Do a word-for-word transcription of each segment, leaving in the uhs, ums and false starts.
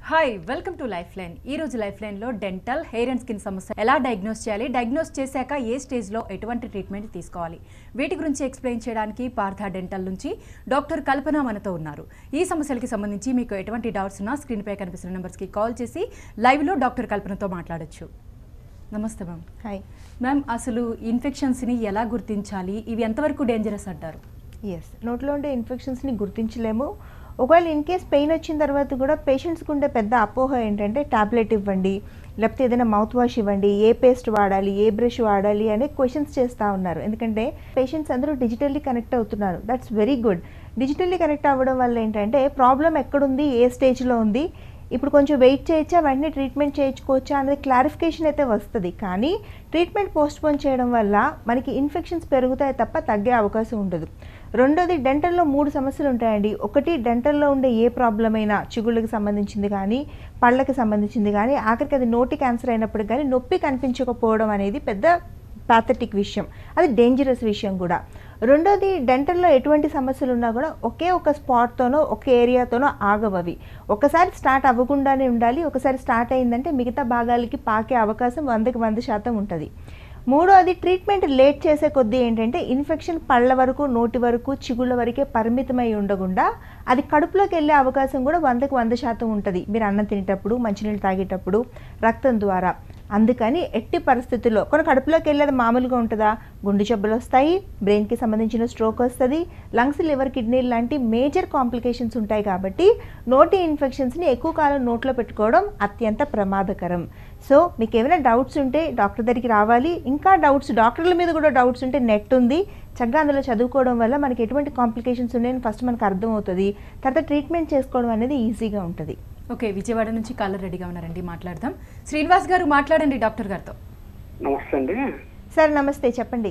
Hi welcome to life line. ఈ రోజు life line లో డెంటల్ హెయిర్ అండ్ స్కిన్ సమస్య ఎలా డయాగ్నోస్ చేయాలి, డయాగ్నోస్ చేశాక ఏ స్టేజ్ లో ఎటువంటి ట్రీట్మెంట్ తీసుకోవాలి, వీటి గురించి ఎక్స్ప్లెయిన్ చేయడానికి పార్థ డెంటల్ నుంచి డాక్టర్ కల్పన మనతో ఉన్నారు. ఈ సమస్యలకి సంబంధించి మీకు ఎటువంటి డౌట్స్ ఉన్నా స్క్రీన్ పై కనిపిస్తున్న నెంబర్స్ కి కాల్ చేసి లైవ్ లో డాక్టర్ కల్పనతో మాట్లాడొచ్చు. నమస్తే మ్యామ్. హాయ్ మ్యామ్, అసలు ఇన్ఫెక్షన్స్ని ఎలా గుర్తించాలి, ఇవి ఎంతవరకు డేంజరస్ అంటారు? ఎస్, నోట్లో ఉండే ఇన్ఫెక్షన్స్ని గుర్తించలేము. ఒకవేళ ఇన్ కేస్ పెయిన్ వచ్చిన తర్వాత కూడా పేషెంట్స్కి ఉండే పెద్ద అపోహ ఏంటంటే టాబ్లెట్ ఇవ్వండి, లేకపోతే ఏదైనా మౌత్ వాష్ ఇవ్వండి, ఏ పేస్ట్ వాడాలి, ఏ బ్రష్ వాడాలి అనే క్వశ్చన్స్ చేస్తూ ఉన్నారు. ఎందుకంటే పేషెంట్స్ అందరూ డిజిటల్లీ కనెక్ట్ అవుతున్నారు. That's very good. Digitally connect అవ్వడం వల్ల ఏంటంటే ప్రాబ్లం ఎక్కడుంది, ఏ స్టేజ్లో ఉంది, ఇప్పుడు కొంచెం వెయిట్ చేయొచ్చా, వెంటనే ట్రీట్మెంట్ చేయించుకోవచ్చా అనేది క్లారిఫికేషన్ అయితే వస్తుంది. కానీ ట్రీట్మెంట్ పోస్ట్పోన్ చేయడం వల్ల మనకి ఇన్ఫెక్షన్స్ పెరుగుతాయి తప్ప తగ్గే అవకాశం ఉండదు. రెండోది, డెంటల్లో మూడు సమస్యలు ఉంటాయండి. ఒకటి, డెంటల్లో ఉండే ఏ ప్రాబ్లం అయినా, చిగుళ్ళకి సంబంధించింది కానీ, పళ్ళకి సంబంధించింది కానీ, ఆఖరికి అది నోటి క్యాన్సర్ అయినప్పటికీ కానీ నొప్పి కనిపించకపోవడం అనేది పెద్ద ప్యాథటిక్ విషయం, అది డేంజరస్ విషయం కూడా. రెండోది, డెంటల్లో ఎటువంటి సమస్యలు ఉన్నా కూడా ఒకే ఒక స్పాట్తోనో ఒక ఏరియాతోనో ఆగవవి. ఒకసారి స్టార్ట్ అవ్వకుండానే ఉండాలి. ఒకసారి స్టార్ట్ అయిందంటే మిగతా భాగాలకి పాకే అవకాశం వందకి వంద శాతం ఉంటుంది. మూడోది, ట్రీట్మెంట్ లేట్ చేసే కొద్దీ ఏంటంటే ఇన్ఫెక్షన్ పళ్ళ వరకు, నోటి వరకు, చిగుళ్ళ వరకే పరిమితమై ఉండకుండా అది కడుపులోకి వెళ్ళే అవకాశం కూడా వందకు వంద శాతం ఉంటుంది. మీరు అన్నం తినేటప్పుడు, మంచినీళ్ళు తాగేటప్పుడు, రక్తం ద్వారా. అందుకని ఎట్టి పరిస్థితుల్లో కొన్ని కడుపులోకి వెళ్ళేది మామూలుగా ఉంటుందా, గుండె జబ్బులు వస్తాయి, బ్రెయిన్కి సంబంధించిన స్ట్రోక్ వస్తుంది, లంగ్స్, లివర్, కిడ్నీ లాంటి మేజర్ కాంప్లికేషన్స్ ఉంటాయి. కాబట్టి నోటి ఇన్ఫెక్షన్స్ని ఎక్కువ కాలం నోట్లో పెట్టుకోవడం అత్యంత ప్రమాదకరం. సో మీకు ఏమైనా డౌట్స్ ఉంటే డాక్టర్ దగ్గరికి రావాలి. ఇంకా డౌట్స్, డాక్టర్ల మీద కూడా డౌట్స్ ఉంటే నెట్ ఉంది, చక్కగా అందులో చదువుకోవడం వల్ల మనకి ఎటువంటి కాంప్లికేషన్స్ ఉన్నాయని ఫస్ట్ మనకు అర్థమవుతుంది. తర్వాత ట్రీట్మెంట్ చేసుకోవడం అనేది ఈజీగా ఉంటుంది. ఓకే, విజయవాడ నుంచి కాలర్ రెడీగా ఉన్నారండి, మాట్లాడదాం. శ్రీనివాస్ గారు మాట్లాడండి డాక్టర్ గారితో. నమస్తే అండి. సార్ నమస్తే, చెప్పండి.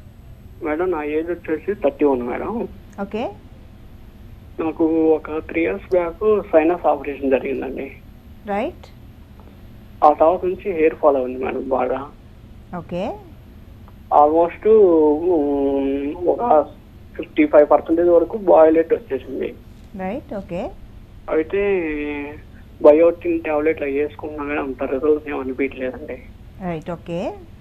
మేడం, నా ఏజ్ వచ్చేసి థర్టీ వన్ మేడం. ఓకే. నాకు ఒక three years back sinus operation జరిగిందండి. రైట్. ఆ తర్వాత నుంచి హెయిర్ ఫాల్ అయింది మేడం బాగా. ఓకే. ఆల్మోస్ట్ ఒక ఫిఫ్టీ ఫైవ్ పర్సెంటేజ్ వరకు బాయిలెట్ వచ్చేసింది. రైట్. ఓకే. అయితే బయోటిన్ టాబ్లెట్ అవి వేసుకున్నా కానీ అంత రిజల్ట్స్ ఏమి అనిపించలేదండి. రైట్. ఓకే.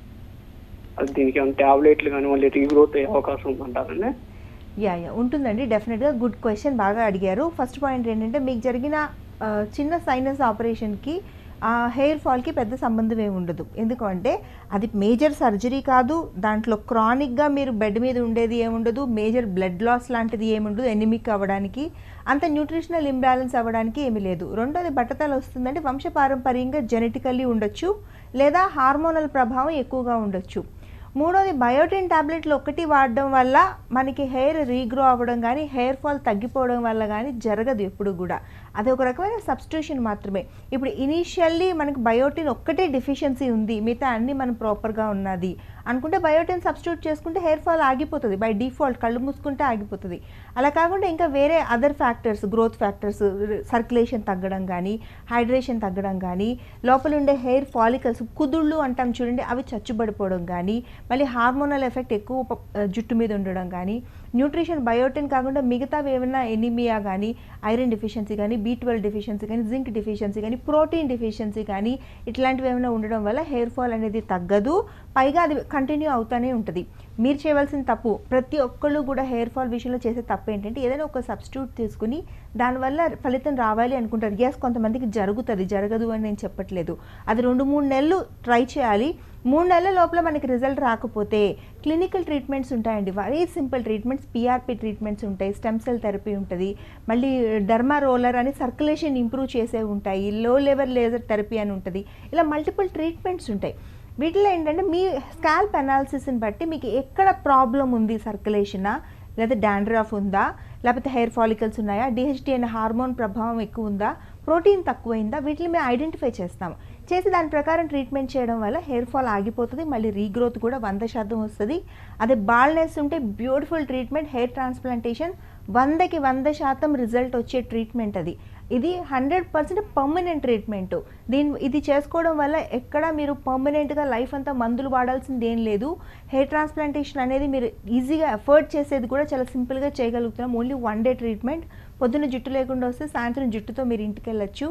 అది దీనికి ఏమైనా టాబ్లెట్లు కానీ మళ్ళీ రీగ్రోత్ అయ్యే అవకాశం ఉందంటారండి? యా యా ఉంటుందండి, డెఫినెట్గా. గుడ్ క్వశ్చన్, బాగా అడిగారు. ఫస్ట్ పాయింట్ ఏంటంటే మీకు జరిగిన చిన్న సైనస్ ఆపరేషన్కి ఆ హెయిర్ ఫాల్కి పెద్ద సంబంధం ఏమి ఉండదు. ఎందుకంటే అది మేజర్ సర్జరీ కాదు, దాంట్లో క్రానిక్గా మీరు బెడ్ మీద ఉండేది ఏముండదు, మేజర్ బ్లడ్ లాస్ లాంటిది ఏముండదు, ఎనిమిక్ అవ్వడానికి, అంత న్యూట్రిషనల్ ఇంబ్యాలెన్స్ అవ్వడానికి ఏమీ లేదు. రెండోది, బట్టతలు వస్తుందంటే వంశపారంపర్యంగా జెనెటికల్లీ ఉండొచ్చు, లేదా హార్మోనల్ ప్రభావం ఎక్కువగా ఉండొచ్చు. మూడోది, బయోటిన్ టాబ్లెట్లు ఒకటి వాడడం వల్ల మనకి హెయిర్ రీగ్రో అవ్వడం కానీ, హెయిర్ ఫాల్ తగ్గిపోవడం వల్ల కానీ జరగదు ఎప్పుడు కూడా. అది ఒక రకమైన సబ్స్టిట్యూషన్ మాత్రమే. ఇప్పుడు ఇనీషియల్లీ మనకి బయోటిన్ ఒక్కటే డెఫిషియన్సీ ఉంది, మిగతా అన్నీ మనం ప్రాపర్గా ఉన్నది అనుకుంటే బయోటిన్ సబ్స్టిట్యూట్ చేసుకుంటే హెయిర్ ఫాల్ ఆగిపోతుంది బై డిఫాల్ట్, కళ్ళు మూసుకుంటే ఆగిపోతుంది. అలా కాకుండా ఇంకా వేరే other factors, growth factors, circulation తగ్గడం కానీ, హైడ్రేషన్ తగ్గడం కానీ, లోపల ఉండే హెయిర్ ఫాలికల్స్, కుదుళ్ళు అంటాం చూడండి, అవి చచ్చుబడిపోవడం కానీ, మళ్ళీ హార్మోనల్ ఎఫెక్ట్ ఎక్కువ జుట్టు మీద ఉండడం కానీ, న్యూట్రిషన్ బయోటిన్ కాకుండా మిగతావి ఏమైనా ఎనిమియా కానీ, ఐరన్ డెఫిషియన్సీ కానీ, బీ ట్వెల్వ్ డెఫిషియన్సీ కానీ, జింక్ డెఫిషియన్సీ కానీ, ప్రోటీన్ డెఫిషియన్సీ కానీ, ఇట్లాంటివి ఏమైనా ఉండడం వల్ల హెయిర్ ఫాల్ అనేది తగ్గదు, పైగా అది కంటిన్యూ అవుతూనే ఉంటుంది. మీరు చేయవలసిన తప్పు, ప్రతి ఒక్కళ్ళు కూడా హెయిర్ ఫాల్ విషయంలో చేసే తప్పు ఏంటంటే ఏదైనా ఒక సబ్స్టిట్యూట్ తీసుకుని దానివల్ల ఫలితం రావాలి అనుకుంటారు. ఎస్, కొంతమందికి జరుగుతుంది, జరగదు అని నేను చెప్పట్లేదు. అది రెండు మూడు నెలలు ట్రై చేయాలి. మూడు నెలల లోపల మనకి రిజల్ట్ రాకపోతే క్లినికల్ ట్రీట్మెంట్స్ ఉంటాయండి, very simple treatments, PRP treatments ఉంటాయి, స్టెమ్ సెల్ థెరపీ ఉంటుంది, మళ్ళీ డర్మా రోలర్ అని సర్క్యులేషన్ ఇంప్రూవ్ చేసేవి ఉంటాయి, లో లెవెల్ లేజర్ థెరపీ అని ఉంటుంది. ఇలా మల్టిపుల్ ట్రీట్మెంట్స్ ఉంటాయి. వీటిలో ఏంటంటే మీ స్కాల్ప్ అనాలిసిస్ని బట్టి మీకు ఎక్కడ ప్రాబ్లం ఉంది, సర్క్యులేషనా, లేదా డాండ్రఫ్ ఉందా, లేకపోతే హెయిర్ ఫాలికల్స్ ఉన్నాయా, డిహెచ్డి అనే హార్మోన్ ప్రభావం ఎక్కువ ఉందా, ప్రోటీన్ తక్కువైందా, వీటిని మేము ఐడెంటిఫై చేస్తాము. చేసి దాని ప్రకారం ట్రీట్మెంట్ చేయడం వల్ల హెయిర్ ఫాల్ ఆగిపోతుంది, మళ్ళీ రీగ్రోత్ కూడా వంద శాతం వస్తుంది. అదే బాల్నెస్ ఉంటే బ్యూటిఫుల్ ట్రీట్మెంట్, హెయిర్ ట్రాన్స్ప్లాంటేషన్ వందకి వంద శాతం రిజల్ట్ వచ్చే ట్రీట్మెంట్ అది. ఇది హండ్రెడ్ పర్సెంట్ పర్మనెంట్ ట్రీట్మెంట్. దీని ఇది చేసుకోవడం వల్ల ఎక్కడ మీరు పర్మనెంట్గా లైఫ్ అంతా మందులు వాడాల్సింది ఏం లేదు. హెయిర్ ట్రాన్స్ప్లాంటేషన్ అనేది మీరు ఈజీగా ఎఫర్ట్ చేసేది కూడా చాలా సింపుల్గా చేయగలుగుతున్నాం. Only one day treatment. పొద్దున్న జుట్టు లేకుండా వస్తే సాయంత్రం జుట్టుతో మీరు ఇంటికి వెళ్ళొచ్చు.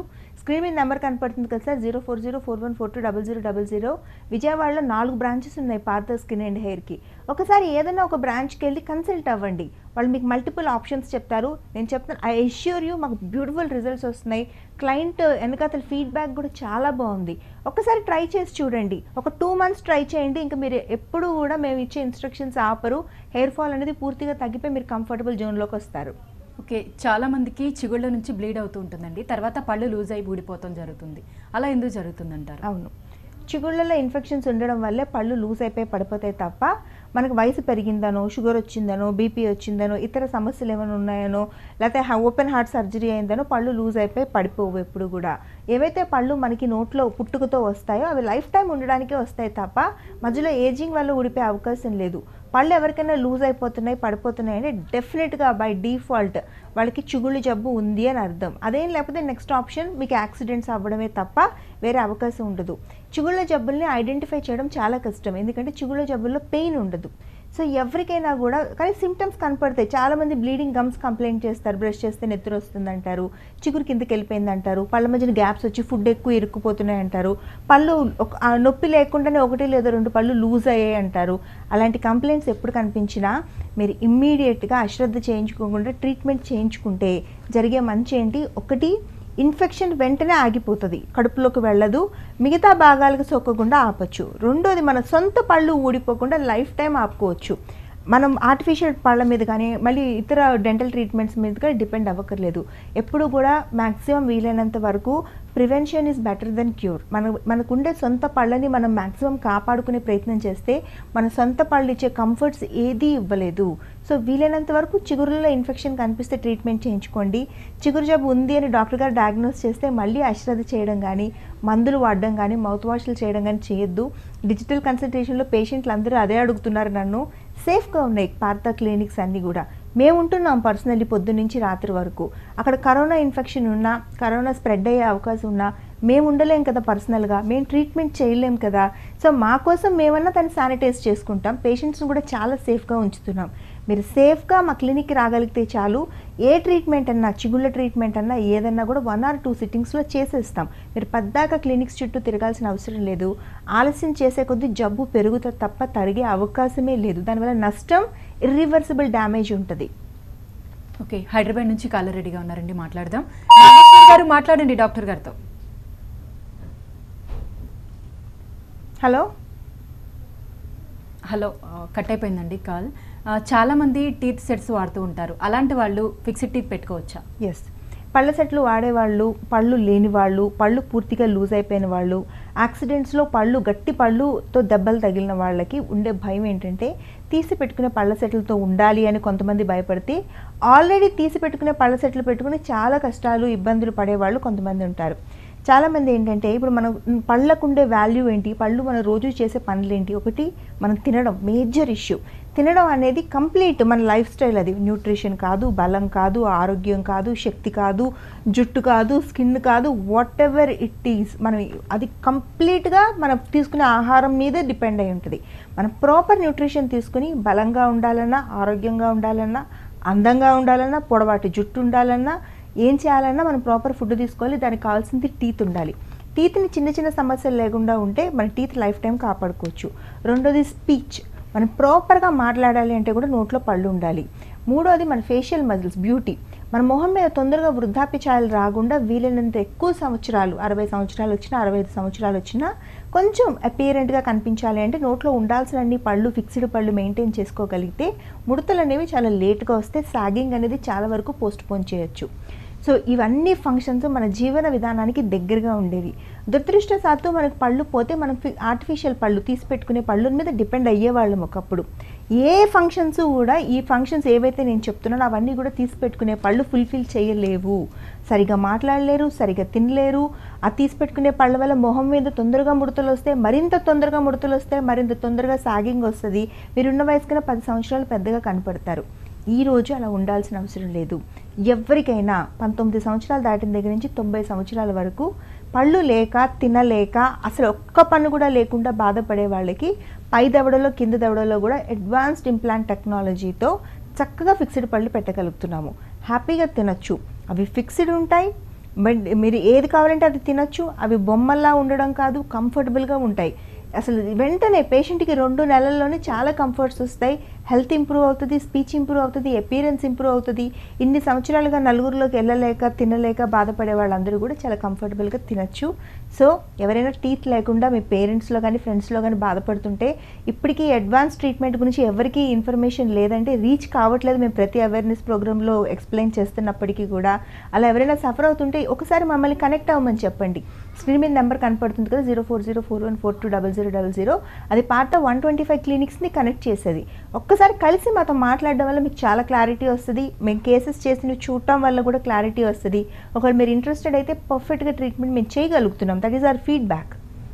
స్క్రీన్ మీద నెంబర్ కనపడుతుంది కదా sir, zero four zero four one four two double zero double zero. విజయవాడలో నాలుగు బ్రాంచెస్ ఉన్నాయి పార్థ స్కిన్ అండ్ హెయిర్కి. ఒకసారి ఏదైనా ఒక బ్రాంచ్కి వెళ్ళి కన్సల్ట్ అవ్వండి, వాళ్ళు మీకు మల్టిపుల్ ఆప్షన్స్ చెప్తారు. నేను చెప్తాను, ఐ అష్యూర్ యూ మాకు బ్యూటిఫుల్ రిజల్ట్స్ వస్తున్నాయి. క్లయింట్ వెనకాతల ఫీడ్బ్యాక్ కూడా చాలా బాగుంది. ఒకసారి ట్రై చేసి చూడండి, ఒక టూ మంత్స్ ట్రై చేయండి. ఇంకా మీరు ఎప్పుడు కూడా మేము ఇచ్చే ఇన్స్ట్రక్షన్స్ ఆపరు. హెయిర్ ఫాల్ అనేది పూర్తిగా తగ్గిపోయి మీరు కంఫర్టబుల్ జోన్లోకి వస్తారు. ఓకే, చాలా మందికి చిగుళ్ళ నుంచి బ్లీడ్ అవుతూ ఉంటుందండి, తర్వాత పళ్ళు లూజ్ అయి ఊడిపోవడం జరుగుతుంది. అలా ఎందుకు జరుగుతుంది అంటారు? అవును, చిగుళ్ళలో ఇన్ఫెక్షన్స్ ఉండడం వల్లే పళ్ళు లూజ్ అయిపోయి పడిపోతాయి తప్ప మనకు వయసు పెరిగిందనో, షుగర్ వచ్చిందనో, బీపీ వచ్చిందనో, ఇతర సమస్యలు ఏమైనా ఉన్నాయనో, లేకపోతే ఓపెన్ హార్ట్ సర్జరీ అయిందనో పళ్ళు లూజ్ అయిపోయి పడిపోవు ఎప్పుడు కూడా. ఏవైతే పళ్ళు మనకి నోట్లో పుట్టుకతో వస్తాయో అవి లైఫ్ టైం ఉండడానికే వస్తాయి తప్ప మధ్యలో ఏజింగ్ వల్ల ఊడిపోయే అవకాశం లేదు. పళ్ళు ఎవరికైనా లూజ్ అయిపోతున్నాయి, పడిపోతున్నాయి అంటే డెఫినెట్గా బై డిఫాల్ట్ వాళ్ళకి చిగుళ్ళు జబ్బు ఉంది అని అర్థం. అదేం లేకపోతే నెక్స్ట్ ఆప్షన్ మీకు యాక్సిడెంట్స్ అవ్వడమే తప్ప వేరే అవకాశం ఉండదు. చిగుళ్ళ జబ్బుల్ని ఐడెంటిఫై చేయడం చాలా కష్టం, ఎందుకంటే చిగుళ్ళ జబ్బుల్లో పెయిన్ ఉండదు. సో ఎవరికైనా కూడా కానీ సిమ్టమ్స్ కనపడతాయి. చాలామంది బ్లీడింగ్ గమ్స్ కంప్లైంట్ చేస్తారు, బ్రష్ చేస్తే నెత్తురు వస్తుంది అంటారు, చిగురు కిందకి వెళ్ళిపోయింది అంటారు, పళ్ళ మధ్యన గ్యాప్స్ వచ్చి ఫుడ్ ఎక్కువ ఇరుక్కుపోతున్నాయి అంటారు, పళ్ళు నొప్పి లేకుండానే ఒకటి లేదా రెండు పళ్ళు లూజ్ అయ్యాయి అంటారు. అలాంటి కంప్లైంట్స్ ఎప్పుడు కనిపించినా మీరు ఇమ్మీడియట్గా అశ్రద్ధ చేయించుకోకుండా ట్రీట్మెంట్ చేయించుకుంటే జరిగే మంచి ఏంటి, ఒకటి ఇన్ఫెక్షన్ వెంటనే ఆగిపోతుంది, కడుపులోకి వెళ్ళదు, మిగతా భాగాలకు సోకకుండా ఆపచ్చు. రెండోది మన సొంత పళ్ళు ఊడిపోకుండా లైఫ్ టైం ఆపుకోవచ్చు. మనం ఆర్టిఫిషియల్ పళ్ళ మీద కానీ మళ్ళీ ఇతర డెంటల్ ట్రీట్మెంట్స్ మీద కానీ డిపెండ్ అవ్వకర్లేదు. ఎప్పుడు కూడా మ్యాక్సిమం వీలైనంత వరకు prevention is better than cure. మన మనకుండే సొంత పళ్ళని మనం మ్యాక్సిమం కాపాడుకునే ప్రయత్నం చేస్తే మన సొంత పళ్ళు ఇచ్చే కంఫర్ట్స్ ఏదీ ఇవ్వలేదు. సో వీలైనంత వరకు చిగురులో ఇన్ఫెక్షన్ కనిపిస్తే ట్రీట్మెంట్ చేయించుకోండి. చిగురు జబ్బు ఉంది అని డాక్టర్ గారు డయాగ్నోస్ చేస్తే మళ్ళీ అశ్రద్ధ చేయడం కానీ, మందులు వాడడం కానీ, మౌత్ వాష్లు చేయడం కానీ చేయొద్దు. డిజిటల్ కన్సల్టేషన్లో పేషెంట్లు అందరూ అదే అడుగుతున్నారు నన్ను. సేఫ్గా ఉన్నాయి పార్థ క్లినిక్స్ అన్నీ కూడా. మేము ఉంటున్నాం పర్సనల్లీ పొద్దు నుంచి రాత్రి వరకు. అక్కడ కరోనా ఇన్ఫెక్షన్ ఉన్నా, కరోనా స్ప్రెడ్ అయ్యే అవకాశం ఉన్నా మేము ఉండలేం కదా పర్సనల్గా, మేము ట్రీట్మెంట్ చేయలేం కదా. సో మా కోసం మేమన్నా దాన్ని శానిటైజ్ చేసుకుంటాం, పేషెంట్స్ని కూడా చాలా సేఫ్గా ఉంచుతున్నాం. మీరు సేఫ్గా మా క్లినిక్కి రాగలిగితే చాలు. ఏ ట్రీట్మెంట్ అన్నా, చిగుళ్ళ ట్రీట్మెంట్ అన్నా ఏదన్నా కూడా వన్ ఆర్ టూ సిట్టింగ్స్లో చేసేస్తాం. మీరు పద్దాక క్లినిక్స్ చుట్టూ తిరగాల్సిన అవసరం లేదు. ఆలస్యం చేసే కొద్దీ జబ్బు పెరుగుతుంది తప్ప తరిగే అవకాశమే లేదు. దానివల్ల నష్టం, ఇర్రివర్సిబుల్ డ్యామేజ్ ఉంటుంది. ఓకే, హైదరాబాద్ నుంచి కాలర్ రెడీగా ఉన్నారండి, మాట్లాడదాం. నాగేశ్వర్ గారు మాట్లాడండి డాక్టర్ గారితో. హలో హలో కట్ అయిపోయిందండి కాల్. చాలామంది టీత్ సెట్స్ వాడుతూ ఉంటారు, అలాంటి వాళ్ళు ఫిక్స్డ్ టీత్ పెట్టుకోవచ్చా? ఎస్, పళ్ళ సెట్లు వాడేవాళ్ళు, పళ్ళు లేని వాళ్ళు, పళ్ళు పూర్తిగా లూజ్ అయిపోయిన వాళ్ళు, యాక్సిడెంట్స్లో పళ్ళు గట్టి పళ్ళుతో దెబ్బలు తగిలిన వాళ్ళకి ఉండే భయం ఏంటంటే తీసి పెట్టుకునే పళ్ళ సెట్లతో ఉండాలి అని కొంతమంది భయపడితే, ఆల్రెడీ తీసి పెట్టుకునే పళ్ళ సెట్లు పెట్టుకుని చాలా కష్టాలు ఇబ్బందులు పడేవాళ్ళు కొంతమంది ఉంటారు. చాలామంది ఏంటంటే ఇప్పుడు మనం పళ్ళకుండే వాల్యూ ఏంటి, పళ్ళు మనం రోజు చేసే పనులు ఏంటి, ఒకటి మనం తినడం మేజర్ ఇష్యూ. తినడం అనేది కంప్లీట్ మన లైఫ్ స్టైల్. అది న్యూట్రిషన్ కాదు, బలం కాదు, ఆరోగ్యం కాదు, శక్తి కాదు, జుట్టు కాదు, స్కిన్ కాదు, వాట్ ఎవర్ ఇట్ ఈస్, మనం అది కంప్లీట్గా మనం తీసుకునే ఆహారం మీదే డిపెండ్ అయి ఉంటుంది. మనం ప్రాపర్ న్యూట్రిషన్ తీసుకుని బలంగా ఉండాలన్నా, ఆరోగ్యంగా ఉండాలన్నా, అందంగా ఉండాలన్నా, పొడవాటి జుట్టు ఉండాలన్నా, ఏం చేయాలన్నా మనం ప్రాపర్ ఫుడ్ తీసుకోవాలి. దానికి కావాల్సింది టీత్ ఉండాలి. టీత్ని చిన్న చిన్న సమస్యలు లేకుండా ఉంటే మన టీత్ లైఫ్ టైం కాపాడుకోవచ్చు. రెండోది స్పీచ్, మనం ప్రాపర్గా మాట్లాడాలి అంటే కూడా నోట్లో పళ్ళు ఉండాలి. మూడోది మన ఫేషియల్ మజిల్స్, బ్యూటీ. మన మొహం మీద తొందరగా వృద్ధాప్య ఛాయలు రాకుండా వీలైనంత ఎక్కువ సంవత్సరాలు, అరవై సంవత్సరాలు వచ్చినా, అరవై ఐదు సంవత్సరాలు వచ్చినా కొంచెం అపియరెంట్గా కనిపించాలి అంటే నోట్లో ఉండాల్సిన అన్ని పళ్ళు, ఫిక్స్డ్ పళ్ళు మెయింటైన్ చేసుకోగలిగితే ముడతలు అనేవి చాలా లేట్గా వస్తే సాగింగ్ అనేది చాలా వరకు పోస్ట్ పోన్ చేయొచ్చు. సో ఇవన్నీ ఫంక్షన్స్ మన జీవన విధానానికి దగ్గరగా ఉండేవి. దురదృష్టవశాత్తు మనకు పళ్ళు పోతే మనం ఆర్టిఫిషియల్ పళ్ళు తీసి పెట్టుకునే పళ్ళ మీద డిపెండ్ అయ్యేవాళ్ళం ఒకప్పుడు. ఏ ఫంక్షన్స్ కూడా ఈ ఫంక్షన్స్ ఏవైతే నేను చెప్తున్నానో అవన్నీ కూడా తీసి పెట్టుకునే పళ్ళు ఫుల్ఫిల్ చేయలేవు. సరిగా మాట్లాడలేరు, సరిగా తినలేరు. ఆ తీసి పెట్టుకునే పళ్ళ వల్ల మొహం మీద తొందరగా ముడతలు వస్తాయి, మరింత తొందరగా ముడతలు వస్తాయి, మరింత తొందరగా సాగింగ్ వస్తుంది. మీరున్న వయసు కన్నా పది సంవత్సరాలు పెద్దగా కనపడతారు. ఈరోజు అలా ఉండాల్సిన అవసరం లేదు. ఎవరికైనా పంతొమ్మిది సంవత్సరాలు దాటిన దగ్గర నుంచి తొంభై సంవత్సరాల వరకు పళ్ళు లేక, తినలేక, అసలు ఒక్క పన్ను కూడా లేకుండా బాధపడే వాళ్ళకి పై దవడలో, కింద దవడలో కూడా అడ్వాన్స్డ్ ఇంప్లాంట్ టెక్నాలజీతో చక్కగా ఫిక్స్డ్ పళ్ళు పెట్టగలుగుతున్నాము. హ్యాపీగా తినచ్చు. అవి ఫిక్స్డ్ ఉంటాయి, బట్ మీరు ఏది కావాలంటే అది తినచ్చు. అవి బొమ్మల్లా ఉండడం కాదు, కంఫర్టబుల్గా ఉంటాయి. అసలు వెంటనే పేషెంట్కి రెండు నెలల్లోనే చాలా కంఫర్ట్స్ వస్తాయి, హెల్త్ ఇంప్రూవ్ అవుతుంది, స్పీచ్ ఇంప్రూవ్ అవుతుంది, అపీరెన్స్ ఇంప్రూవ్ అవుతుంది. ఇన్ని సంవత్సరాలుగా నలుగురిలోకి వెళ్ళలేక తినలేక బాధపడే వాళ్ళందరూ కూడా చాలా కంఫర్టబుల్గా తినచ్చు. సో ఎవరైనా టీత్ లేకుండా మీ పేరెంట్స్లో కానీ ఫ్రెండ్స్లో కానీ బాధపడుతుంటే, ఇప్పటికీ అడ్వాన్స్ ట్రీట్మెంట్ గురించి ఎవరికీ ఇన్ఫర్మేషన్ లేదంటే రీచ్ కావట్లేదు. మేము ప్రతి అవేర్నెస్ ప్రోగ్రాంలో ఎక్స్ప్లెయిన్ చేస్తున్నప్పటికీ కూడా అలా ఎవరైనా సఫర్ అవుతుంటే ఒకసారి మమ్మల్ని కనెక్ట్ అవ్వమని చెప్పండి. స్క్రీన్ మీద నెంబర్ కనపడుతుంది కదా, zero four zero four one four two double zero double zero అది పార్ట్ వన్ ట్వంటీ ఫైవ్ క్లినిక్స్ని కనెక్ట్ చేసేది. ఒక్కసారి కలిసి మాతో మాట్లాడడం వల్ల మీకు చాలా క్లారిటీ వస్తుంది. మేము కేసెస్ చేసి చూడటం వల్ల కూడా క్లారిటీ వస్తుంది. ఒకవేళ మీరు ఇంట్రెస్టెడ్ అయితే పర్ఫెక్ట్గా ట్రీట్మెంట్ మేము చేయగలుగుతున్నాం. That is our feedback.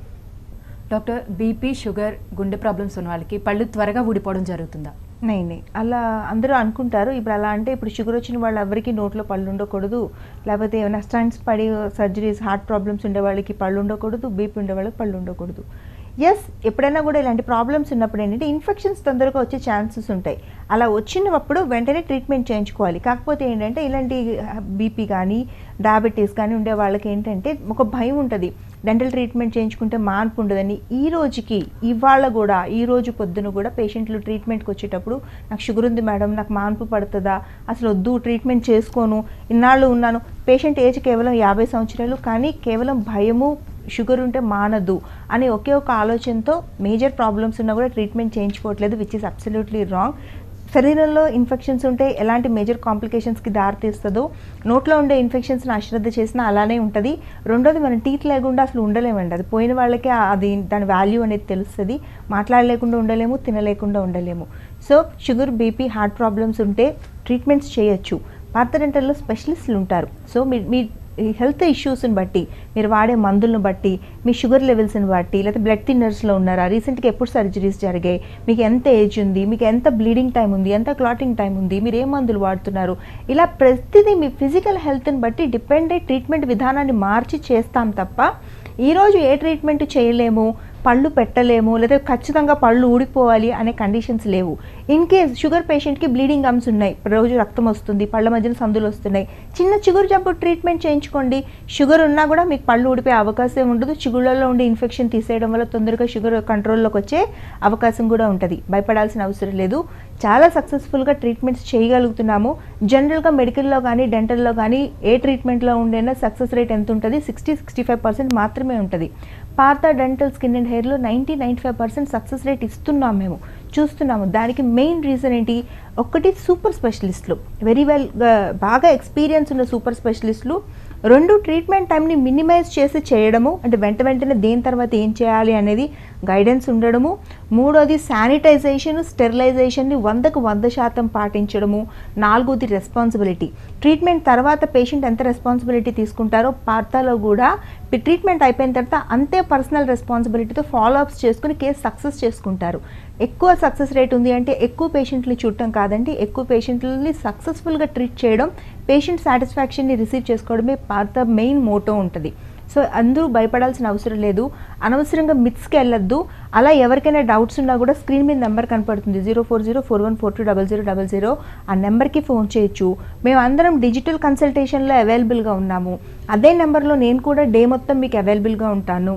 Doctor, BP, sugar, గుండె ప్రాబ్లమ్స్ ఉన్న వాళ్ళకి పళ్ళు త్వరగా ఊడిపోవడం జరుగుతుందా? నైనే అలా అందరూ అనుకుంటారు. ఇప్పుడు అలా అంటే ఇప్పుడు షుగర్ వచ్చిన వాళ్ళు ఎవరికి నోట్లో పళ్ళు ఉండకూడదు, లేకపోతే ఏమైనా స్టంట్స్ పడి సర్జరీస్ హార్ట్ ప్రాబ్లమ్స్ ఉండే వాళ్ళకి పళ్ళు ఉండకూడదు, బీపీ ఉండే వాళ్ళకి పళ్ళు ఉండకూడదు. ఎస్, ఎప్పుడైనా కూడా ఇలాంటి ప్రాబ్లమ్స్ ఉన్నప్పుడు ఏంటంటే ఇన్ఫెక్షన్స్ తొందరగా వచ్చే ఛాన్సెస్ ఉంటాయి. అలా వచ్చినప్పుడు వెంటనే ట్రీట్మెంట్ చేయించుకోవాలి. కాకపోతే ఏంటంటే ఇలాంటి బీపీ కానీ డయాబెటీస్ కానీ ఉండే వాళ్ళకి ఏంటంటే ఒక భయం ఉంటుంది, డెంటల్ ట్రీట్మెంట్ చేయించుకుంటే మార్పు ఉండదని. ఈ రోజుకి ఇవాళ కూడా ఈ రోజు పొద్దున కూడా పేషెంట్లు ట్రీట్మెంట్కి వచ్చేటప్పుడు నాకు షుగర్ ఉంది మేడం, నాకు మార్పు పడుతుందా, అసలు వద్దు ట్రీట్మెంట్ చేసుకోను, ఇన్నాళ్ళు ఉన్నాను. పేషెంట్ ఏజ్ కేవలం యాభై సంవత్సరాలు, కానీ కేవలం భయము షుగర్ ఉంటే మానదు అనే ఒకే ఒక ఆలోచనతో మేజర్ ప్రాబ్లమ్స్ ఉన్నా కూడా ట్రీట్మెంట్ చేయించుకోవట్లేదు, విచ్ ఇస్ అబ్సల్యూట్లీ రాంగ్. శరీరంలో ఇన్ఫెక్షన్స్ ఉంటే ఎలాంటి మేజర్ కాంప్లికేషన్స్కి దారితీస్తుందో, నోట్లో ఉండే ఇన్ఫెక్షన్స్ని అశ్రద్ధ చేసినా అలానే ఉంటుంది. రెండోది, మనం టీత్ లేకుండా అసలు ఉండలేమండి. అది పోయిన వాళ్ళకే అది దాని వాల్యూ అనేది తెలుస్తుంది. మాట్లాడలేకుండా ఉండలేము, తినలేకుండా ఉండలేము. So sugar, BP, heart problems ఉంటే ట్రీట్మెంట్స్ చేయొచ్చు. పార్థ డెంటల్లో స్పెషలిస్టులు ఉంటారు. సో మీ మీ హెల్త్ ఇష్యూస్ని బట్టి, మీరు వాడే మందులను బట్టి, మీ షుగర్ లెవెల్స్ని బట్టి, లేకపోతే బ్లడ్ థిన్నర్స్లో ఉన్నారా, రీసెంట్గా ఎప్పుడు సర్జరీస్ జరిగాయి, మీకు ఎంత ఏజ్ ఉంది, మీకు ఎంత బ్లీడింగ్ టైం ఉంది, ఎంత క్లాటింగ్ టైం ఉంది, మీరు ఏ మందులు వాడుతున్నారు, ఇలా ప్రతిదీ మీ ఫిజికల్ హెల్త్ని బట్టి డిపెండ్ అయ్యి ట్రీట్మెంట్ విధానాన్ని మార్చి చేస్తాం తప్ప ఈరోజు ఏ ట్రీట్మెంట్ చేయలేము, పళ్ళు పెట్టలేము, లేదా ఖచ్చితంగా పళ్ళు ఊడిపోవాలి అనే కండిషన్స్ లేవు. ఇన్ కేస్ షుగర్ పేషెంట్కి బ్లీడింగ్ గమ్స్ ఉన్నాయి, రోజు రక్తం వస్తుంది, పళ్ళ మధ్యన సందులు వస్తున్నాయి, చిన్న చిగురు జబ్బు ట్రీట్మెంట్ చేయించుకోండి. షుగర్ ఉన్నా కూడా మీకు పళ్ళు ఊడిపోయే అవకాశం ఉండదు. చిగుళ్ళలో ఉండే ఇన్ఫెక్షన్ తీసేయడం వల్ల తొందరగా షుగర్ కంట్రోల్లోకి వచ్చే అవకాశం కూడా ఉంటుంది. భయపడాల్సిన అవసరం లేదు. చాలా సక్సెస్ఫుల్గా ట్రీట్మెంట్స్ చేయగలుగుతున్నాము. జనరల్గా మెడికల్లో కానీ డెంటల్లో కానీ ఏ ట్రీట్మెంట్లో ఉండేనా సక్సెస్ రేట్ ఎంత ఉంటుంది? సిక్స్టీ సిక్స్టీ ఫైవ్ పర్సెంట్ మాత్రమే ఉంటుంది. పార్థ డెంటల్ స్కిన్ అండ్ హెయిర్లో ninety ninety five percent success rate ఇస్తున్నాం, మేము చూస్తున్నాము. దానికి మెయిన్ రీజన్ ఏంటి? ఒకటి, సూపర్ స్పెషలిస్టులు, వెరీ వెల్ బాగా ఎక్స్పీరియన్స్ ఉన్న సూపర్ స్పెషలిస్టులు. రెండు, ట్రీట్మెంట్ టైంని మినిమైజ్ చేసి చేయడము, అంటే వెంట వెంటనే దేని తర్వాత ఏం చేయాలి అనేది గైడెన్స్ ఉండడము. మూడోది, శానిటైజేషన్, స్టెరిలైజేషన్ని వందకు వంద శాతం పాటించడము. నాలుగోది, రెస్పాన్సిబిలిటీ. ట్రీట్మెంట్ తర్వాత పేషెంట్ ఎంత రెస్పాన్సిబిలిటీ తీసుకుంటారో పార్థలో కూడా ట్రీట్మెంట్ అయిపోయిన తర్వాత అంతే పర్సనల్ రెస్పాన్సిబిలిటీతో ఫాలో అప్స్ చేసుకుని కేసు సక్సెస్ చేసుకుంటారు. ఎక్కువ సక్సెస్ రేట్ ఉంది అంటే ఎక్కువ పేషెంట్ని చూడటం కాదండి, ఎక్కువ పేషెంట్లని సక్సెస్ఫుల్గా ట్రీట్ చేయడం, పేషెంట్ సాటిస్ఫాక్షన్ని రిసీవ్ చేసుకోవడమే పార్థ మెయిన్ మోటో ఉంటుంది. సో అందరూ భయపడాల్సిన అవసరం లేదు. అనవసరంగా మిత్స్కి వెళ్ళొద్దు. అలా ఎవరికైనా డౌట్స్ ఉన్నా కూడా స్క్రీన్ మీద నెంబర్ కనపడుతుంది, zero four zero four one four two double zero double zero ఆ నెంబర్కి ఫోన్ చేయొచ్చు. మేము అందరం డిజిటల్ కన్సల్టేషన్లో అవైలబుల్గా ఉన్నాము. అదే నెంబర్లో నేను కూడా డే మొత్తం మీకు అవైలబుల్గా ఉంటాను.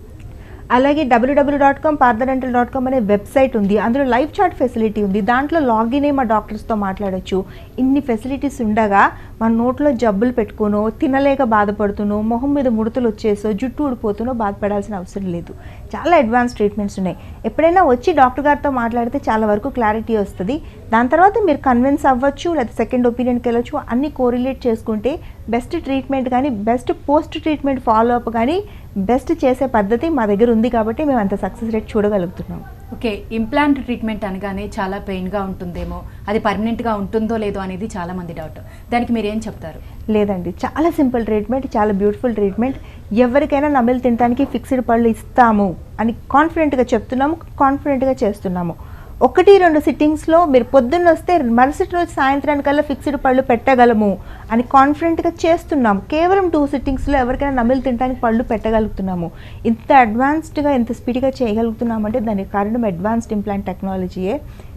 అలాగే WW dot com Partha dental dot com అనే వెబ్సైట్ ఉంది, అందులో లైవ్ చాట్ ఫెసిలిటీ ఉంది. దాంట్లో లాగిన్ అయ్యి మా డాక్టర్స్తో మాట్లాడచ్చు. ఇన్ని ఫెసిలిటీస్ ఉండగా మన నోట్లో జబ్బులు పెట్టుకునో, తినలేక బాధపడుతునో, మొహం మీద ముడతలు వచ్చేసో, జుట్టు ఊడిపోతునో బాధపడాల్సిన అవసరం లేదు. చాలా అడ్వాన్స్ ట్రీట్మెంట్స్ ఉన్నాయి. ఎప్పుడైనా వచ్చి డాక్టర్ గారితో మాట్లాడితే చాలా వరకు క్లారిటీ వస్తుంది. దాని తర్వాత మీరు కన్విన్స్ అవ్వచ్చు, లేదా సెకండ్ ఒపీనియన్కి వెళ్ళొచ్చు. అన్ని కోరిలేట్ చేసుకుంటే బెస్ట్ ట్రీట్మెంట్ కానీ, best post treatment follow up కానీ బెస్ట్ చేసే పద్ధతి మా దగ్గర ఉంది. కాబట్టి మేము అంత సక్సెస్ రేట్ చూడగలుగుతున్నాం. ఓకే, ఇంప్లాంట్ ట్రీట్మెంట్ అనగానే చాలా పెయిన్గా ఉంటుందేమో, అది పర్మనెంట్గా ఉంటుందో లేదో అనేది చాలా మంది డౌట్. దానికి మీరు ఏం చెప్తారు? లేదండి, చాలా సింపుల్ ట్రీట్మెంట్, చాలా బ్యూటిఫుల్ ట్రీట్మెంట్. ఎవరికైనా నమిలి తినడానికి ఫిక్స్డ్ పళ్ళు ఇస్తాము అని కాన్ఫిడెంట్గా చెప్తున్నాము, కాన్ఫిడెంట్గా చేస్తున్నాము. ఒకటి రెండు సిట్టింగ్స్లో మీరు పొద్దున్న వస్తే మరుసటి రోజు సాయంత్రానికల్లా ఫిక్స్డ్ పళ్ళు పెట్టగలము అని కాన్ఫిడెంట్గా చేస్తున్నాము. కేవలం టూ సిట్టింగ్స్లో ఎవరికైనా నమిలి తినడానికి పళ్ళు పెట్టగలుగుతున్నాము. ఇంత అడ్వాన్స్డ్గా, ఇంత స్పీడ్గా చేయగలుగుతున్నామంటే దానికి కారణం అడ్వాన్స్డ్ ఇంప్లాంట్ టెక్నాలజీయే.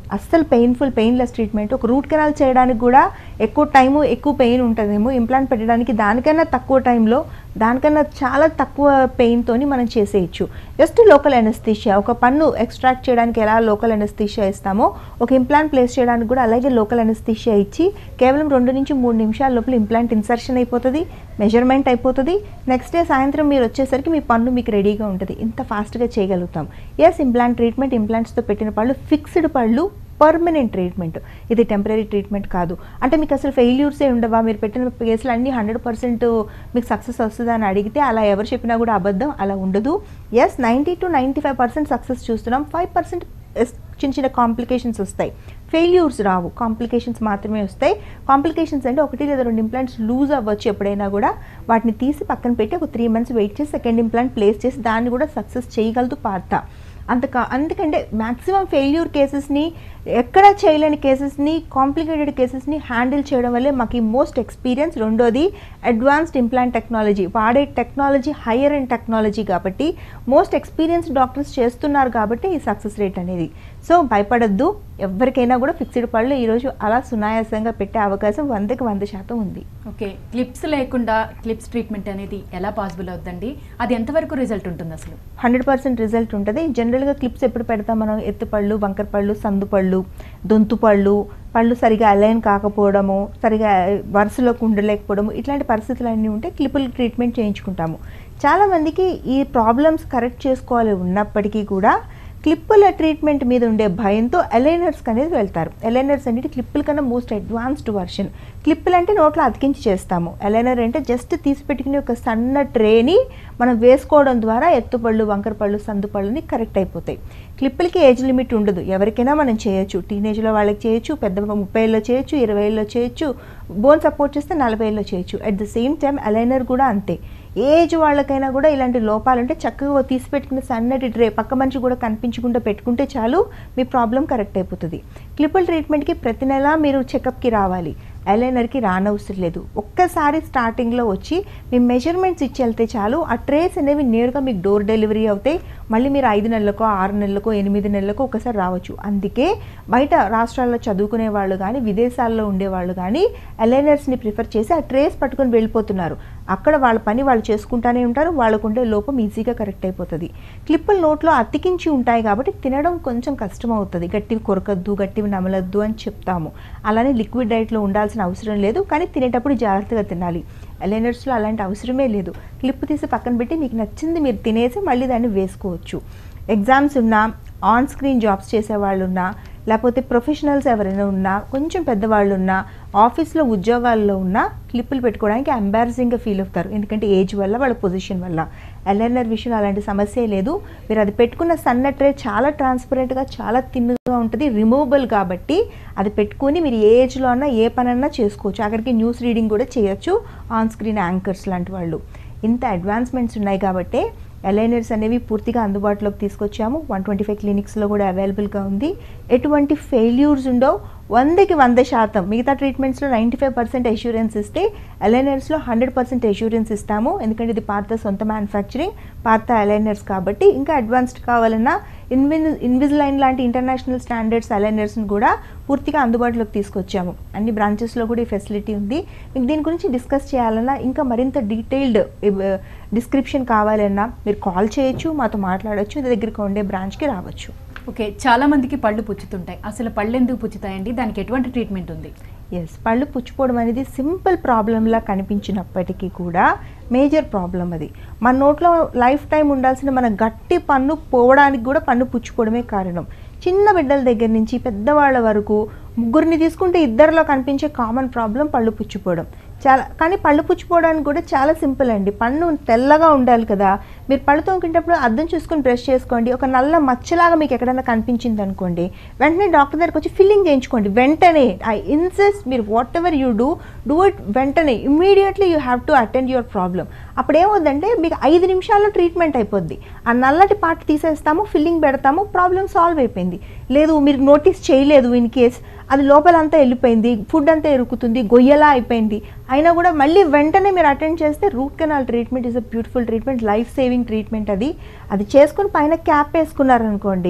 అస్సలు పెయిన్ఫుల్ పెయిన్లెస్ ట్రీట్మెంట్. ఒక రూట్ కెనాల్ చేయడానికి కూడా ఎక్కువ టైము ఎక్కువ పెయిన్ ఉంటుందేమో, ఇంప్లాంట్ పెట్టడానికి దానికన్నా తక్కువ టైంలో దానికన్నా చాలా తక్కువ పెయిన్తోని మనం చేసేయచ్చు. జస్ట్ లోకల్ ఎనస్థీషియా, ఒక పన్ను ఎక్స్ట్రాక్ట్ చేయడానికి ఎలా లోకల్ ఎనస్థీషియా ఇస్తామో ఒక ఇంప్లాంట్ ప్లేస్ చేయడానికి కూడా అలాగే లోకల్ ఎనస్థీషియా ఇచ్చి కేవలం రెండు నుంచి మూడు నిమిషాల లోపల ఇంప్లాంట్ ఇన్సర్షన్ అయిపోతుంది, మెజర్మెంట్ అయిపోతుంది. నెక్స్ట్ డే సాయంత్రం మీరు వచ్చేసరికి మీ పన్ను మీకు రెడీగా ఉంటుంది. ఇంత ఫాస్ట్గా చేయగలుగుతాం. ఎస్, ఇంప్లాంట్ ట్రీట్మెంట్, ఇంప్లాంట్స్తో పెట్టిన పళ్ళు ఫిక్స్డ్ పళ్ళు, పర్మనెంట్ ట్రీట్మెంట్, ఇది టెంపరీ ట్రీట్మెంట్ కాదు. అంటే మీకు అసలు ఫెయిల్యూర్సే ఉండవా, మీరు పెట్టిన కేసులు అన్నీ హండ్రెడ్ పర్సెంట్ మీకు సక్సెస్ వస్తుందా అని అడిగితే అలా ఎవరు చెప్పినా కూడా అబద్ధం, అలా ఉండదు. Yes, ninety to ninety five percent success చూస్తున్నాం. ఫైవ్ పర్సెంట్ చిన్న చిన్న కాంప్లికేషన్స్ వస్తాయి, ఫెయిల్యూర్స్ రావు, కాంప్లికేషన్స్ మాత్రమే వస్తాయి. కాంప్లికేషన్స్ అంటే ఒకటి లేదా రెండు ఇంప్లాంట్స్ లూజ్ అవ్వచ్చు ఎప్పుడైనా కూడా, వాటిని తీసి పక్కన పెట్టి ఒక త్రీ మంత్స్ వెయిట్ చేసి సెకండ్ ఇంప్లాంట్ ప్లేస్ చేసి దాన్ని కూడా సక్సెస్ చేయగలదు పార్త. అంతకా అందుకంటే మ్యాక్సిమం ఫెయిల్యూర్ కేసెస్ని, ఎక్కడ చేయలేని కేసెస్ని, కాంప్లికేటెడ్ కేసెస్ని హ్యాండిల్ చేయడం వల్లే మాకు ఈ మోస్ట్ ఎక్స్పీరియన్స్. రెండోది అడ్వాన్స్డ్ ఇంప్లాంట్ టెక్నాలజీ, వాడే టెక్నాలజీ హయ్యర్ అండ్ టెక్నాలజీ కాబట్టి మోస్ట్ ఎక్స్పీరియన్స్డ్ డాక్టర్స్ చేస్తున్నారు కాబట్టి ఈ సక్సెస్ రేట్ అనేది. సో భయపడద్దు, ఎవరికైనా కూడా ఫిక్స్డ్ పళ్ళు ఈరోజు అలా సునాయాసంగా పెట్టే అవకాశం వందకి వంద శాతం ఉంది. ఓకే, క్లిప్స్ లేకుండా క్లిప్స్ ట్రీట్మెంట్ అనేది ఎలా పాసిబుల్ అవుతుందండి? అది ఎంతవరకు రిజల్ట్ ఉంటుంది అసలు? హండ్రెడ్ పర్సెంట్ రిజల్ట్ ఉంటుంది. జనరల్గా క్లిప్స్ ఎప్పుడు పెడతాం మనం? ఎత్తుపళ్ళు, బంకర్ పళ్ళు, సందు పళ్ళు, దొంతు పళ్ళు, పళ్ళు సరిగా అలైన్ కాకపోవడము, సరిగా వరుసలోకి ఉండలేకపోవడము, ఇట్లాంటి పరిస్థితులు అన్నీ ఉంటే క్లిప్పులు ట్రీట్మెంట్ చేయించుకుంటాము. చాలామందికి ఈ ప్రాబ్లమ్స్ కరెక్ట్ చేసుకోవాలి ఉన్నప్పటికీ కూడా క్లిప్పుల ట్రీట్మెంట్ మీద ఉండే భయంతో అలైనర్స్కి అనేది వెళ్తారు. అలైనర్స్ అనేది క్లిప్పుల కన్నా మోస్ట్ అడ్వాన్స్డ్ వర్షన్. క్లిప్పులు అంటే నోట్లో అతికించి చేస్తాము, అలైనర్ అంటే జస్ట్ తీసి పెట్టుకుని ఒక సన్న ట్రేని మనం వేసుకోవడం ద్వారా ఎత్తుపళ్ళు, వంకర పళ్ళు, సందు పళ్ళుని కరెక్ట్ అయిపోతాయి. క్లిప్పులకి ఏజ్ లిమిట్ ఉండదు, ఎవరికైనా మనం చేయొచ్చు. టీనేజ్లో వాళ్ళకి చేయొచ్చు, పెద్ద ముప్పై ఏళ్ళలో చేయొచ్చు, ఇరవై ఏళ్ళలో చేయొచ్చు, బోన్ సపోర్ట్ చేస్తే నలభై ఏళ్ళలో చేయొచ్చు. At the same time aligner కూడా అంతే. ఏజ్ వాళ్ళకైనా కూడా ఇలాంటి లోపాలుంటే చక్కగా తీసి పెట్టుకున్న సన్నటి ట్రే పక్క మనిషి కూడా కనిపించకుండా పెట్టుకుంటే చాలు, మీ ప్రాబ్లం కరెక్ట్ అయిపోతుంది. క్లిప్పుల ట్రీట్మెంట్కి ప్రతి నెల మీరు చెకప్కి రావాలి, అలైనర్కి రానవసరం లేదు. ఒక్కసారి స్టార్టింగ్లో వచ్చి మీ మెజర్మెంట్స్ ఇచ్చి వెళ్తే చాలు, ఆ ట్రేస్ అనేవి నేరుగా మీకు డోర్ డెలివరీ అవుతాయి. మళ్ళీ మీరు ఐదు నెలలకో ఆరు నెలలకో ఎనిమిది నెలలకో ఒకసారి రావచ్చు. అందుకే బయట రాష్ట్రాల్లో చదువుకునే వాళ్ళు కానీ విదేశాల్లో ఉండేవాళ్ళు కానీ అలైనర్స్ని ప్రిఫర్ చేసి ఆ ట్రేస్ పట్టుకొని వెళ్ళిపోతున్నారు. అక్కడ వాళ్ళ పని వాళ్ళు చేసుకుంటూనే ఉంటారు, వాళ్ళకు ఉండే లోపం ఈజీగా కరెక్ట్ అయిపోతుంది. క్లిప్పులు నోట్లో అతికించి ఉంటాయి కాబట్టి తినడం కొంచెం కష్టం అవుతుంది. గట్టివి కొరకద్దు, గట్టివి నమలద్దు అని చెప్తాము. అలానే లిక్విడ్ డైట్లో ఉండాల్సిన అవసరం లేదు, కానీ తినేటప్పుడు జాగ్రత్తగా తినాలి. అలైనర్స్లో అలాంటి అవసరమే లేదు. క్లిప్ తీసి పక్కన పెట్టి మీకు నచ్చింది మీరు తినేసి మళ్ళీ దాన్ని వేసుకోవచ్చు. ఎగ్జామ్స్ ఉన్నా, ఆన్ స్క్రీన్ జాబ్స్ చేసేవాళ్ళు ఉన్నా, లేకపోతే ప్రొఫెషనల్స్ ఎవరైనా ఉన్నా, కొంచెం పెద్దవాళ్ళు ఉన్నా, ఆఫీస్లో ఉద్యోగాల్లో ఉన్నా క్లిప్పులు పెట్టుకోవడానికి ఎంబారసింగ్గా ఫీల్ అవుతారు, ఎందుకంటే ఏజ్ వల్ల, వాళ్ళ పొజిషన్ వల్ల. అలైనర్ విషయంలో అలాంటి సమస్య లేదు. మీరు అది పెట్టుకున్న సన్న ట్రే చాలా ట్రాన్స్పరెంట్గా, చాలా థిన్గా ఉంటుంది, రిమూవబుల్ కాబట్టి అది పెట్టుకుని మీరు ఏ ఏజ్లో అన్నా ఏ పనన్నా చేసుకోవచ్చు. అక్కడికి న్యూస్ రీడింగ్ కూడా చేయొచ్చు ఆన్ స్క్రీన్ యాంకర్స్ లాంటి వాళ్ళు. ఇంత అడ్వాన్స్మెంట్స్ ఉన్నాయి కాబట్టి అలైనర్స్ అనేవి పూర్తిగా అందుబాటులోకి తీసుకొచ్చాము. వన్ ట్వంటీ ఫైవ్ క్లినిక్స్లో కూడా అవైలబుల్గా ఉంది. ఎటువంటి ఫెయిల్యూర్స్ ఉండవు, వందకి వంద శాతం. మిగతా ట్రీట్మెంట్స్లో నైంటీ ఫైవ్ పర్సెంట్ ఎష్యూరెన్స్ ఇస్తే అలైనర్స్లో హండ్రెడ్ పర్సెంట్ ఎష్యూరెన్స్ ఇస్తాము, ఎందుకంటే ఇది పార్త సొంత మ్యానుఫ్యాక్చరింగ్, పార్త అలైనర్స్ కాబట్టి. ఇంకా అడ్వాన్స్డ్ కావాలన్నా ఇన్విజ్ ఇన్విజిలైన్ లాంటి ఇంటర్నేషనల్ స్టాండర్డ్స్ అలైనర్స్ని కూడా పూర్తిగా అందుబాటులోకి తీసుకొచ్చాము. అన్ని బ్రాంచెస్లో కూడా ఈ ఫెసిలిటీ ఉంది. మీకు దీని గురించి డిస్కస్ చేయాలన్నా, ఇంకా మరింత డీటెయిల్డ్ డిస్క్రిప్షన్ కావాలన్నా మీరు కాల్ చేయొచ్చు, మాతో మాట్లాడచ్చు, దగ్గరికి ఉండే బ్రాంచ్కి రావచ్చు. ఓకే, చాలా మందికి పళ్ళు పుచ్చుతుంటాయి. అసలు పళ్ళు ఎందుకు పుచ్చుతాయండి? దానికి ఎటువంటి ట్రీట్మెంట్ ఉంది? ఎస్, పళ్ళు పుచ్చిపోవడం అనేది సింపుల్ ప్రాబ్లంలా కనిపించినప్పటికీ కూడా మేజర్ ప్రాబ్లం అది. మన నోట్లో లైఫ్ టైం ఉండాల్సిన మన గట్టి పన్ను పోవడానికి కూడా పన్ను పుచ్చిపోవడమే కారణం. చిన్న బిడ్డల దగ్గర నుంచి పెద్దవాళ్ళ వరకు ముగ్గురిని తీసుకుంటే ఇద్దరిలో కనిపించే కామన్ ప్రాబ్లం పళ్ళు పుచ్చిపోవడం. చాలా కానీ పళ్ళు పుచ్చిపోవడానికి కూడా చాలా సింపుల్ అండి. పన్ను తెల్లగా ఉండాలి కదా, మీరు పళ్ళు తోముకునేటప్పుడు అద్దం చూసుకొని బ్రష్ చేసుకోండి. ఒక నల్ల మచ్చలాగా మీకు ఎక్కడైనా కనిపించింది అనుకోండి, వెంటనే డాక్టర్ దగ్గరికి వచ్చి ఫిల్లింగ్ చేయించుకోండి. వెంటనే ఐ ఇన్సిస్ట్, మీరు whatever you do do it వెంటనే, immediately you have to attend your problem. అప్పుడు ఏమవుతుందంటే మీకు ఐదు నిమిషాల్లో ట్రీట్మెంట్ అయిపోద్ది. ఆ నల్లటి పార్ట్ తీసేస్తాము, ఫిల్లింగ్ పెడతాము, ప్రాబ్లం సాల్వ్ అయిపోయింది. లేదు మీరు నోటీస్ చేయలేదు, ఇన్ కేస్ అది లోపలంతా వెళ్ళిపోయింది, ఫుడ్ అంతా ఎరుకుతుంది, గొయ్యలా అయిపోయింది, అయినా కూడా మళ్ళీ వెంటనే మీరు అటెండ్ చేస్తే root canal treatment is a beautiful treatment, life saving treatment. అది అది చేసుకుని పైన క్యాప్ వేసుకున్నారనుకోండి,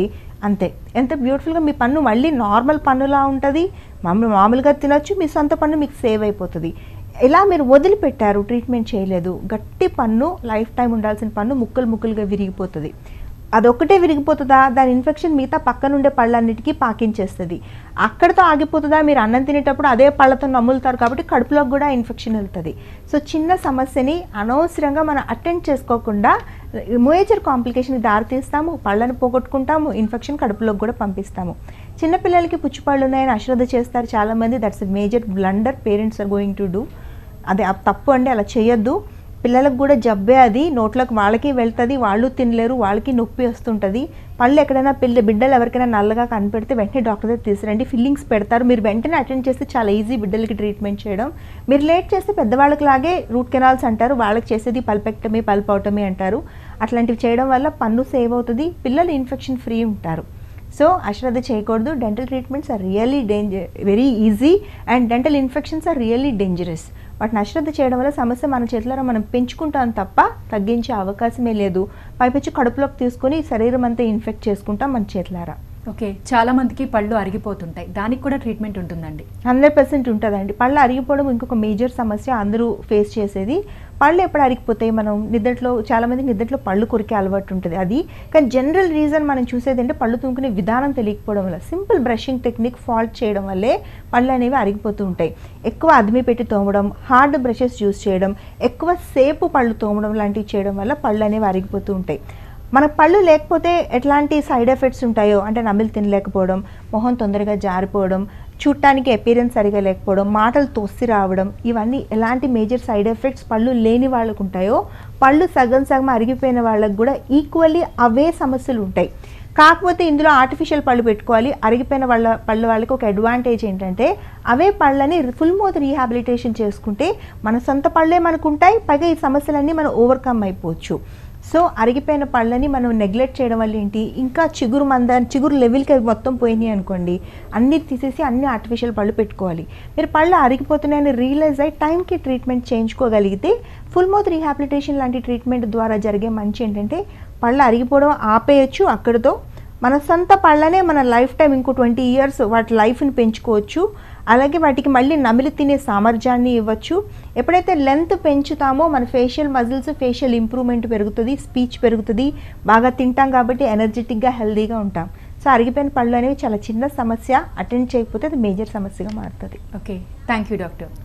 అంతే. ఎంత బ్యూటిఫుల్గా మీ పన్ను మళ్ళీ నార్మల్ పన్నులా ఉంటుంది, మామూలు మామూలుగా తినొచ్చు, మీ సొంత పన్ను మీకు సేవ్ అయిపోతుంది. ఇలా మీరు వదిలిపెట్టారు, ట్రీట్మెంట్ చేయలేదు, గట్టి పన్ను లైఫ్ టైం ఉండాల్సిన పన్ను ముక్కలు ముక్కలుగా విరిగిపోతుంది. అదొక్కటే విరిగిపోతుందా, దాని ఇన్ఫెక్షన్ మిగతా పక్కనుండే పళ్ళన్నిటికీ పాకించేస్తుంది. అక్కడితో ఆగిపోతుందా, మీరు అన్నం తినేటప్పుడు అదే పళ్ళతో నమ్ములుతారు కాబట్టి కడుపులోకి కూడా ఇన్ఫెక్షన్ వెళ్తుంది. సో చిన్న సమస్యని అనవసరంగా మనం అటెండ్ చేసుకోకుండా మేజర్ కాంప్లికేషన్కి దారితీస్తాము, పళ్ళని పోగొట్టుకుంటాము, ఇన్ఫెక్షన్ కడుపులోకి కూడా పంపిస్తాము. చిన్నపిల్లలకి పుచ్చిపళ్ళు ఉన్నాయని అశ్రద్ధ చేస్తారు చాలామంది. That's a major blunder parents are going to do. అది తప్పు అండి, అలా చేయొద్దు. పిల్లలకు కూడా జబ్బే అది, నోట్లోకి వాళ్ళకి వెళ్తుంది, వాళ్ళు తినలేరు, వాళ్ళకి నొప్పి వస్తుంటుంది. పళ్ళు ఎక్కడైనా పిల్ల బిడ్డలు ఎవరికైనా నల్లగా కనిపెడితే వెంటనే డాక్టర్ దగ్గర తీసుకురండి, ఫిల్లింగ్స్ పెడతారు. మీరు వెంటనే అటెండ్ చేస్తే చాలా ఈజీ బిడ్డలకి ట్రీట్మెంట్ చేయడం. మీరు లేట్ చేస్తే పెద్దవాళ్ళకి లాగే రూట్ కెనాల్స్ అంటారు, వాళ్ళకి చేసేది పల్పెక్టమీ పల్పౌటమీ అంటారు. అట్లాంటివి చేయడం వల్ల పన్ను సేవ్ అవుతుంది, పిల్లలు ఇన్ఫెక్షన్ ఫ్రీ ఉంటారు. సో అశ్రద్ధ చేయకూడదు. Dental treatments are really danger, very easy, and dental infections are really dangerous. వాటిని అశ్రద్ధ చేయడం వల్ల సమస్య మన చేతులారా మనం పెంచుకుంటాం తప్ప తగ్గించే అవకాశమే లేదు. పైపెచ్చి కడుపులోకి తీసుకొని శరీరం అంతా ఇన్ఫెక్ట్ చేసుకుంటాం మన చేతులారా. ఓకే, చాలా మందికి పళ్ళు అరిగిపోతుంటాయి, దానికి కూడా ట్రీట్మెంట్ ఉంటుందండి? హండ్రెడ్ పర్సెంట్ ఉంటుందండి. పళ్ళు అరిగిపోవడం ఇంకొక మేజర్ సమస్య, అందరూ ఫేస్ చేసేది. పళ్ళు ఎప్పుడు అరిగిపోతాయి, మనం నిద్రలో చాలామందికి నిద్రలో పళ్ళు కొరికే అలవాటు ఉంటుంది అది. కానీ జనరల్ రీజన్ మనం చూసేది అంటే పళ్ళు తుంకునే విధానం తెలియకపోవడం వల్ల, సింపుల్ బ్రషింగ్ టెక్నిక్ ఫాల్ట్ చేయడం వల్లే పళ్ళు అనేవి అరిగిపోతూ ఉంటాయి. ఎక్కువ అదిమి పెట్టి తోమడం, హార్డ్ బ్రషెస్ యూస్ చేయడం, ఎక్కువ సేపు పళ్ళు తోమడం లాంటివి చేయడం వల్ల పళ్ళు అనేవి అరిగిపోతూ ఉంటాయి. మన పళ్ళు లేకపోతే ఎట్లాంటి సైడ్ ఎఫెక్ట్స్ ఉంటాయో అంటే నమిలి తినలేకపోవడం, మొహం తొందరగా జారిపోవడం, చూడటానికి అపీరెన్స్ సరిగా లేకపోవడం, మాటలు తొస్సి రావడం, ఇవన్నీ ఎలాంటి మేజర్ సైడ్ ఎఫెక్ట్స్ పళ్ళు లేని వాళ్ళకు ఉంటాయో పళ్ళు సగం సగం అరిగిపోయిన వాళ్ళకు కూడా ఈక్వల్లీ అవే సమస్యలు ఉంటాయి. కాకపోతే ఇందులో ఆర్టిఫిషియల్ పళ్ళు పెట్టుకోవాలి. అరిగిపోయిన వాళ్ళ పళ్ళు వాళ్ళకి ఒక అడ్వాంటేజ్ ఏంటంటే అవే పళ్ళని ఫుల్ మౌత్ రీహాబిలిటేషన్ చేసుకుంటే మన సొంత పళ్ళే మనకు ఉంటాయి, పైగా ఈ సమస్యలన్నీ మనం ఓవర్కమ్ అయిపోవచ్చు. సో అరిగిపోయిన పళ్ళని మనం నెగ్లెక్ట్ చేయడం వల్ల ఏంటి, ఇంకా చిగురు మంద చిగురు లెవెల్కి అవి మొత్తం పోయినాయి అనుకోండి, అన్నీ తీసేసి అన్ని ఆర్టిఫిషియల్ పళ్ళు పెట్టుకోవాలి. మీరు పళ్ళు అరిగిపోతున్నాయని రియలైజ్ అయ్యి టైంకి ట్రీట్మెంట్ చేయించుకోగలిగితే ఫుల్ మౌత్ రీహాబిలిటేషన్ లాంటి ట్రీట్మెంట్ ద్వారా జరిగే మంచి ఏంటంటే పళ్ళు అరిగిపోవడం ఆపేయచ్చు అక్కడితో. మన సొంత పళ్ళనే మన లైఫ్ టైం ఇంకో ట్వంటీ ఇయర్స్ వాటి లైఫ్ని పెంచుకోవచ్చు. అలాగే వాటికి మళ్ళీ నమిలి తినే సామర్థ్యాన్ని ఇవ్వచ్చు. ఎప్పుడైతే లెంత్ పెంచుతామో మన ఫేషియల్ మజిల్స్ ఫేషియల్ ఇంప్రూవ్మెంట్ పెరుగుతుంది, స్పీచ్ పెరుగుతుంది, బాగా తింటాం కాబట్టి ఎనర్జెటిక్గా హెల్దీగా ఉంటాం. సో అరిగిపోయిన పళ్ళు అనేవి చాలా చిన్న సమస్య, అటెండ్ చేయకపోతే అది మేజర్ సమస్యగా మారుతుంది. Okay, thank you doctor.